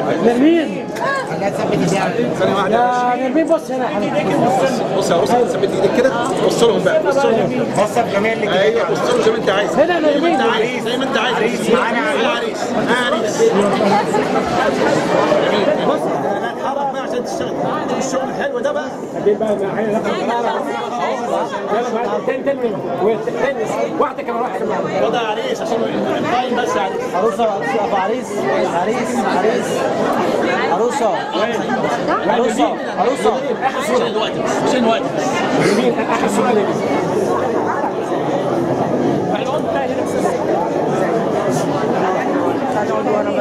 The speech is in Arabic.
نرمين خليها تثبت ايديها. ثانيه واحده يا نرمين بص هنا يا حبيبي. بص يا عروسه، ثبت ايدك كده، بص لهم بقى، بص لهم. بص بجميع اللي كده. ايوه بص لهم زي ما انت عايز. هنا زي ما نرمين انت عايز، زي ما انت عايز. عريس، معانا عريس. معانا عريس. بص اتحرك بقى عشان تشتغل. شوف الشغل الحلو ده بقى. دي بقى معايا يلا تاني واحده كمان واحده كمان. وضع عريس عشان باين بس عريس. عروسه ابو عريس، عريس عريس عروسه عروسه عروسه. عشان الوقت بس، عشان الوقت. يمين اخر سؤال يمين. هنقعد ورا